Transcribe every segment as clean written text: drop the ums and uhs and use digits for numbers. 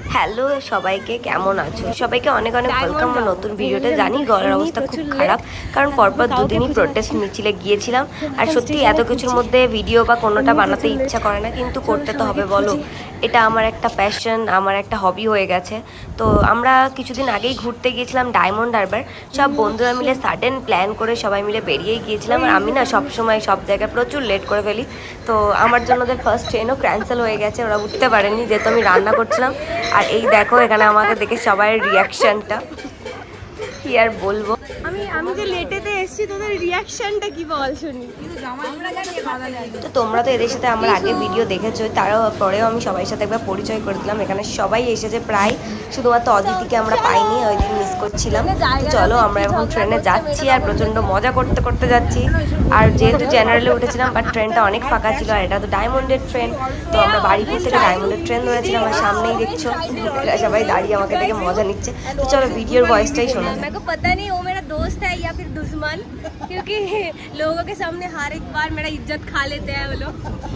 Hello সবাইকে, কেমন আছো? সবাইকে অনেক অনেক ওয়েলকাম আমার নতুন ভিডিওতে। জানি গলার অবস্থা খুব খারাপ, কারণ পরপর দুদিনই প্রোটেস্ট মিছিলে গিয়েছিলাম। আর সত্যি এত কিছুর মধ্যে ভিডিও বা কোনোটা বানাতে ইচ্ছা করে না, কিন্তু করতে তো হবে বলো। এটা আমার একটা প্যাশন, আমার একটা হবি হয়ে গেছে। তো আমরা কিছুদিন আগেই ঘুরতে গিয়েছিলাম ডায়মন্ড হারবার। সব বন্ধুরা মিলে সাডেন প্ল্যান করে সবাই মিলে বেরিয়ে গিয়েছিলাম। আর আমি না সবসময় সব জায়গায় প্রচুর লেট করে ফেলি, তো আমার জন্য ওদের ফার্স্ট ট্রেনও ক্যান্সেল হয়ে গেছে, ওরা উঠতে পারেনি যেহেতু আমি রান্না করছিলাম। আর এই দেখো এখানে আমাকে দেখে সবাই রিয়াকশনটা কি আর বলবো। আমি যে লেটেতে এসেছি, তোদের রিয়াকশনটা কি বল শুনি। তো তোমরা তো এদের সাথে আমার আগে ভিডিও দেখেছো, তারপরেও আমি সবাই সাথে একবার পরিচয় করে দিলাম। এখানে সবাই এসেছে প্রায়, শুধুমাত্র অদিতিকে আমরা পাইনি, ওই দিন মিস করছিলাম। তো চলো আমরা এখন ট্রেনে যাচ্ছি আর প্রচণ্ড মজা করতে করতে যাচ্ছি। আর যেহেতু জেনারেলে উঠেছিলাম, বাট ট্রেনটা অনেক ফাঁকা ছিল, আর এটা তো ডায়মন্ডের ট্রেন। তো আমরা বাড়িপুর থেকে ডায়মন্ডের ট্রেন ধরেছিলাম। আর সামনেই দেখছো সবাই দাঁড়িয়ে আমাকে দেখে মজা নিচ্ছে। তো চলো ভিডিওর ভয়েসটাই শোনো। मेरे को पता नहीं वो मेरा दोस्त है या फिर दुश्मन, क्योंकि लोगों के सामने हर एक बार मेरा इज्जत खा लेते हैं वो लोग।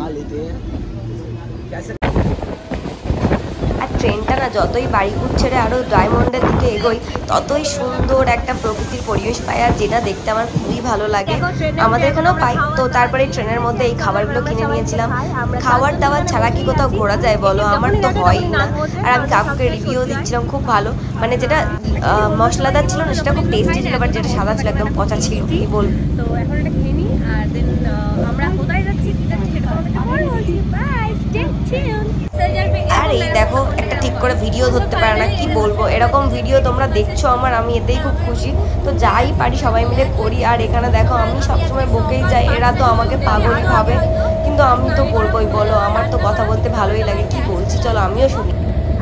আর ট্রেনটা না যতই বাড়িপুর ছেড়ে আরও ডায়মন্ডের দিকে এগোই, ততই সুন্দর একটা প্রকৃতির পরিবেশ পাই, আর যেটা দেখতে আমার খুবই ভালো লাগে। আমাদের এখানেও পাই। তো তারপরে ট্রেনের মধ্যে এই খাবারগুলো কিনে নিয়েছিলাম। খাবার দাবার ছাড়া কি কোথাও ঘোরা যায় বলো? আমার তো হয়ই না। আর আমি কাকুকে রিভিউ দিচ্ছিলাম, খুব ভালো, মানে যেটা মশলাদার ছিল না সেটা খুব টেস্টি ছিল, বাট যেটা সাদা ছিল একদম পচা ছিল। কি বল। তো এখন এটা খেয়ে নিই, আর দেন আমরা কোথায় যাচ্ছি আর এই দেখো একটা ঠিক করে ভিডিও ধরতে পারে না, কি বলবো। এরকম ভিডিও তোমরা দেখছো আমার, আমি এতেই খুব খুশি। তো যাই পারি সবাই মিলে করি। আর এখানে দেখো আমি সবসময় বকেই যাই, এরা তো আমাকে পাগলই ভাবে, কিন্তু আমি তো বলবোই বলো, আমার তো কথা বলতে ভালোই লাগে। কি বলছি চলো আমিও শুনি।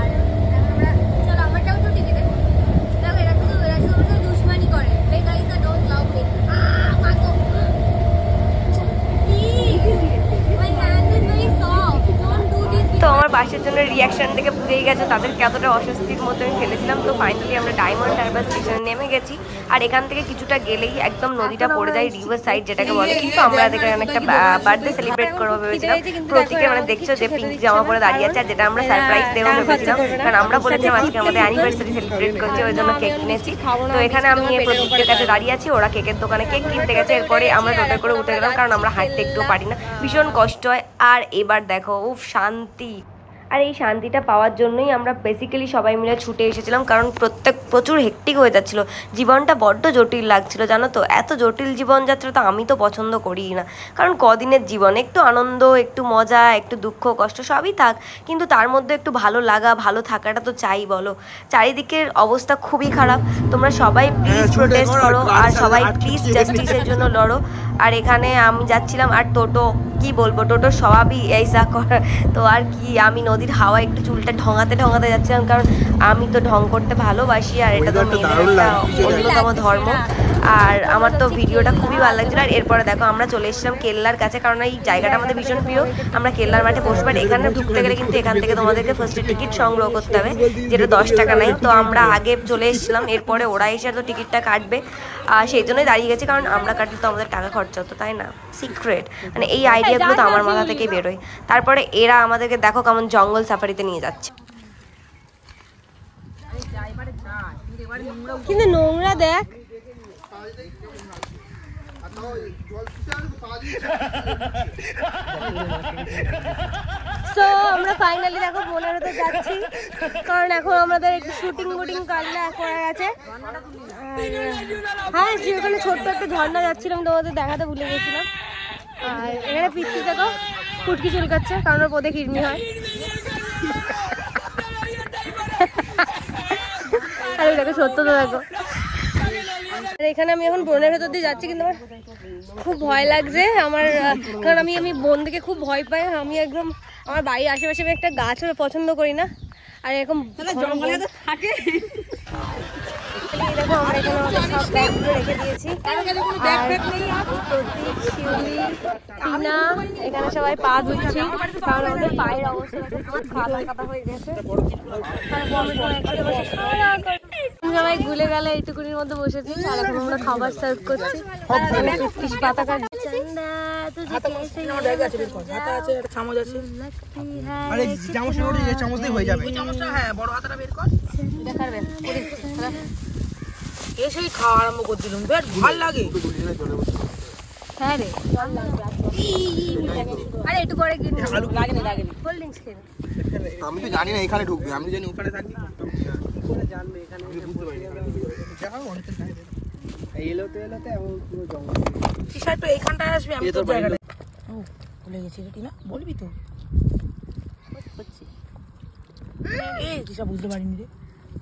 তো আমার বাসের জন্য রিয়াকশন থেকে বুঝেই গেছে তাদেরকে এতটা অস্বস্তির মধ্যে আমি ফেলেছিলাম। তো ফাইনালি আমরা ডায়মন্ড হারবার স্টেশনে নেমে গেছি। আর এখান থেকে কিছুটা গেলেই একদম নদীটা পড়ে যায়, রিভার সাইড যেটাকে বলে। কিন্তু আমরা এখানে একটা বার্থডে সেলিব্রেট করবো ভেবেছিলাম। প্রতীকের মানে দেখছো যে পিঙ্ক জামা পরে দাঁড়িয়ে আছে, আর যেটা আমরা সারপ্রাইজ দেবো ভেবেছিলাম, কারণ আমরা বলেছিলাম আজকে আমাদের অ্যানিভার্সারি সেলিব্রেট করছি, ওই জন্য কেক কিনেছি। তো এখানে আমি প্রতীকের কাছে দাঁড়িয়ে আছি, ওরা কেকের দোকানে কেক কিনতে গেছে। এরপরে আমরা টোটো করে উঠে গেলাম, কারণ আমরা হাঁটতে একটুও পারি না, ভীষণ কষ্ট হয়। আর এবার দেখো উফ শান্তি। আর এই শান্তিটা পাওয়ার জন্যই আমরা বেসিক্যালি সবাই মিলে ছুটে এসেছিলাম, কারণ প্রচুর হেক্টিক হয়ে যাচ্ছিলো, জীবনটা বড্ড জটিল লাগছিল জানো তো। এত জটিল জীবনযাত্রা তো আমি তো পছন্দ করিই না, কারণ কদিনের জীবন, একটু আনন্দ, একটু মজা, একটু দুঃখ কষ্ট সবই থাক, কিন্তু তার মধ্যে একটু ভালো লাগা, ভালো থাকাটা তো চাই বলো। চারিদিকের অবস্থা খুবই খারাপ। তোমরা সবাই প্লিজ প্রোটেস্ট করো, আর সবাই প্লিজ জাস্টিসের জন্য লড়ো। আর এখানে আমি যাচ্ছিলাম, আর টোটো কি বলবো, টোটোর স্বভাবই এইসা করা। তো আর কি, আমি নদীর হাওয়া একটু চুলটা ঢঙাতে যাচ্ছিলাম, কারণ আমি তো ঢং করতে ভালোবাসি, আর এটা তো মেয়েদের একটা অন্যতম ধর্ম। আর আমার তো ভিডিওটা খুবই ভালো লাগছিল। আর এরপরে দেখো আমরা চলে এসেছিলাম কেল্লার কাছে, কারণ এই জায়গাটা আমাদের ভীষণ প্রিয়। আমরা কেল্লার মাঠে বসবো। আর এখানে ঢুকতে গেলে কিন্তু এখান থেকে তোমাদেরকে ফার্স্টে টিকিট সংগ্রহ করতে হবে, যেটা 10 টাকা নেই। তো আমরা আগে চলে এসেছিলাম, এরপরে ওরা এসে তো টিকিটটা কাটবে, আর সেই জন্যই দাঁড়িয়ে গেছি, কারণ আমরা কাটলে তো আমাদের টাকা খরচা হতো, তাই না? সিক্রেট মানে এই আইডিয়াগুলো তো আমার মাথা থেকেই বেরোয়। তারপরে এরা আমাদেরকে দেখো কেমন জঙ্গল সাফারিতে নিয়ে যাচ্ছে। কিন্তু নোংরা দেখ। তো আমরা ফাইনালি দেখো বোনেরতে যাচ্ছি, কারণ এখন আমাদের একটু শুটিং করা গেছে। হ্যাঁ, সেখানে ছোট্ট একটা ঝর্ণা যাচ্ছিলাম, তোমাদের দেখাতে ভুলে গেছিলাম। আর এখানে পিচ্ছি দেখো ফুটকি চুলকাচ্ছে, কারণ ওর পদে কিডনি হয়। আরে দেখো সত্য তো দেখো। আর এখানে আমি এখন বনের ভেতর দিয়ে যাচ্ছি, কিন্তু আমার খুব ভয় লাগছে আমার, কারণ আমি বন থেকে খুব ভয় পাই। আমি একদম আমার বাড়ির আশেপাশে আমি একটা গাছও পছন্দ করি না, আর এরকম জঙ্গলে থাকে। দেখো আমরা এখানে সব ব্যাগগুলো রেখে দিয়েছি। এখানে সবাই পা ধুচ্ছি, কারণ আমাদের পায়ের অবস্থা কাদা হয়ে গেছে। সবাই গুলে গেলে এইটুকুনির মধ্যে বসেছি, আর এখন আমরা খাবার সার্ভ করছি। পাতা কাটছি। হাতা আমার ব্যাগে আছে, বের কর। হাতা আছে, একটা চামচ আছে। আরে চামচটা ওরে, এই চামচ দিয়ে হয়ে যাবে। ওই চামচটা, হ্যাঁ, বড় হাতাটা বের কর। দেখাবে এসেই খাওয়া আরম্ভ করে দিলাম, বেশ ভালো লাগে। হ্যাঁ রে, আরে একটু পরে কিনে লাগে না কোল্ড ড্রিঙ্কস খেয়ে। আমি তো জানি না এখানে ঢুকবে, আমি জানি ওখানে থাকবি। জানবে এখানে বুঝতে পারি যাও অনেকটা টাইম এলোতে এমন পুরো জঙ্গল। কিসা তো এইখানটায় আসবে, আমি তো জায়গাটা ও ভুলে গেছি রে না, বলবি তো হচ্ছে এই কিসা বুঝতে পারিনি রে।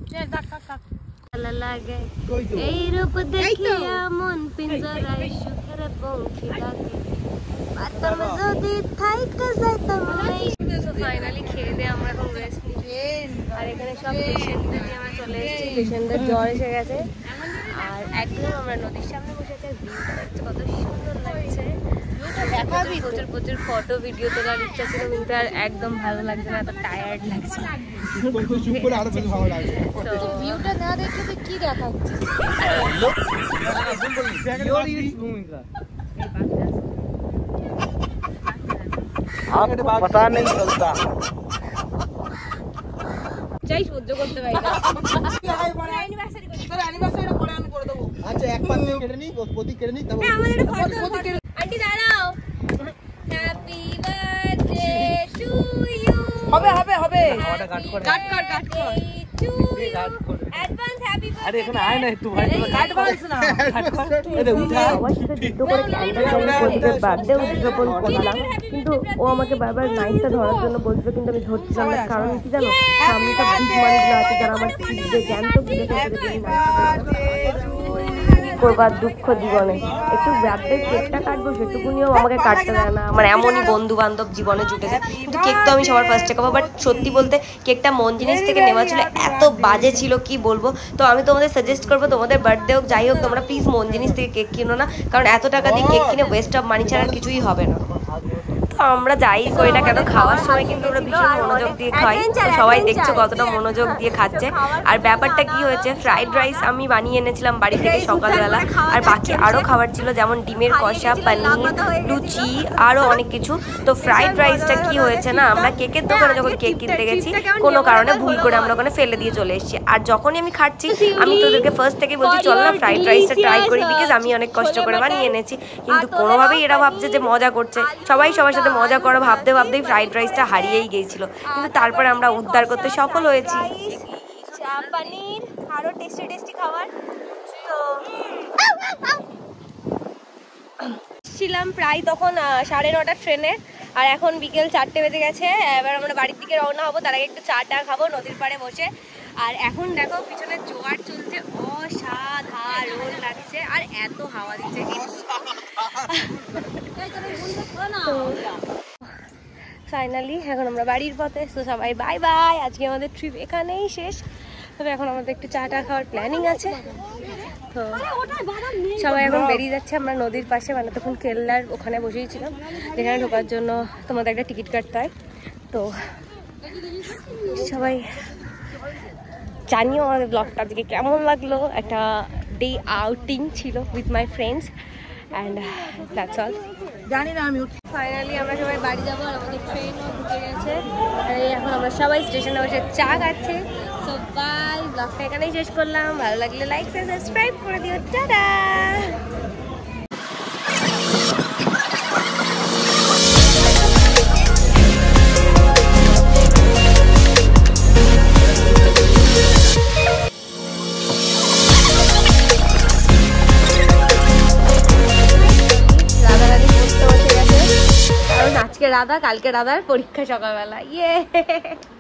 লাগে এই রূপ দেখিয়া মন পিঞ্জরায় সুখের পঙ্খী ডাকে পাতাম যদি থাইকা যাইতাম নাই। তো ফাইনালি খেয়ে দিয়ে আমরা এখন রেস্ট নিচ্ছি। আর এখানে সব পেশেন্টদের নিয়ে আমরা চলে এসেছি, পেশেন্টদের জ্বর এসে গেছে। আর একদম আমরা নদীর সামনে বসে আছি, ভিউটা দেখতে কত সুন্দর লাগছে। প্রচুর প্রচুর ফটো ভিডিও তোলার ইচ্ছা ছিল, কিন্তু আর একদম ভালো লাগছে না, এত টায়ার্ড লাগছে। তো ভিউটা না দেখে তো কি দেখাচ্ছে। पता नहीं चलता চাই সহ্য করতে পারি না। আচ্ছা এক পাত নিয়ে কেটে নিই, প্রতীক কেটে নিই, তারপর আমাদের একটা ফটো। আন্টি দাঁড়াও। Happy birthday to you. হবে হবে হবে, কাট কর অ্যাডভান্স হ্যাপি বার্থডে। আরে এখানে আয় না একটু ভাই, কাট বালছ না, কাট কর। এটা উঠা সবার সাথে যুদ্ধ করে ক্যান্ডেল প্রতীকের বার্থডে উদযাপন করলাম, কিন্তু ও আমাকে বারবার নাইটটা ধরার জন্য বলছিল, কিন্তু আমি ধরছিলাম না। কারণ কি জানো, সামনে তো বিগ মানুষগুলো আছে যারা আমার ফিরবে জ্যান্ত ফিরে করবার দুঃখ জীবনে একটু বার্থডে কেকটা কাটবো, সেটুকুনিও আমাকে কাটতে দেয় না। আমার এমনই বন্ধু বান্ধব জীবনে জুটেছে, কিন্তু কেক তো আমি সবার ফার্স্টে খাবো। বাট সত্যি বলতে কেকটা মন জিনিস থেকে নেওয়া ছিল, এত বাজে ছিল কি বলবো। তো আমি তোমাদের সাজেস্ট করবো, তোমাদের বার্থডে হোক যাই হোক, তোমরা প্লিজ মন জিনিস থেকে কেক কিনো না, কারণ এত টাকা দিয়ে কেক কিনে ওয়েস্ট অফ মানি ছাড়া কিছুই হবে না। তো আমরা যাই করি না কেন, খাওয়ার সময় কিন্তু আমরা ভীষণ মনোযোগ দিয়ে খাই। সবাই দেখছো কতটা মনোযোগ দিয়ে খাচ্ছে। আর ব্যাপারটা কি হয়েছে, ফ্রাইড রাইস আমি বানিয়ে এনেছিলাম বাড়ি থেকে সকালবেলা, আর বাকি আরও খাবার ছিল, যেমন ডিমের কষা, পনির, লুচি, আরও অনেক কিছু। তো ফ্রাইড রাইসটা কি হয়েছে না, আমরা কেকের দোকানে যখন কেক কিনতে গেছি, কোনো কারণে ভুল করে আমরা ওখানে ফেলে দিয়ে চলে এসেছি। আর যখনই আমি খাচ্ছি, আমি তোদেরকে ফার্স্ট থেকে বলছি চল না ফ্রাইড রাইসটা ট্রাই করি, বিকজ আমি অনেক কষ্ট করে বানিয়ে এনেছি। কিন্তু কোনোভাবেই এরা ভাবছে যে মজা করছে, সবাই সবার সাথে মজা করো ভাবতে ভাবতেই ফ্রাইড রাইসটা হারিয়েই গিয়েছিল। কিন্তু তারপরে আমরা উদ্ধার করতে সফল হয়েছি। পনির আরো টেস্টি টেস্টি খাবার। তো ছিলাম প্রায় তখন 9:30 ট্রেনে, আর এখন বিকেল 4টে বেজে গেছে। এবার আমরা বাড়ির দিকে রওনা হবো, তার আগে একটু চা খাবো নদীর পাড়ে বসে। আর এখন দেখো পিছনে জোয়ার চলছে, অসাধারণ লাগছে, আর এত হাওয়া দিচ্ছে। ফাইনালি এখন আমরা বাড়ির পথে। তো সবাই বাই বাই, আজকে আমাদের ট্রিপ এখানেই শেষ। তবে এখন আমাদের একটু চা খাওয়ার প্ল্যানিং আছে। তো সবাই এখন বেরিয়ে যাচ্ছে, আমরা নদীর পাশে, মানে তখন কেল্লার ওখানে বসেই ছিলাম, যেখানে ঢোকার জন্য তোমাদের একটা টিকিট কাটতে হয়। তো সবাই জানিও আমাদের ব্লগটা আজকে কেমন লাগলো। একটা ডে আউটিং ছিল with my friends, and that's all. জানি না আমি ফাইনালি আমরা সবাই বাড়ি যাবো, আর আমাদের ট্রেনও ঢুকে গেছে। আর এখন আমরা সবাই স্টেশনে বসে চা খাচ্ছি। সো বাই, ব্লগটা এখানেই শেষ করলাম। ভালো লাগলে লাইক সাবস্ক্রাইব করে দিও। টাটা। আজকে রাধা, কালকে রাধার পরীক্ষা সকালবেলা। ইয়ে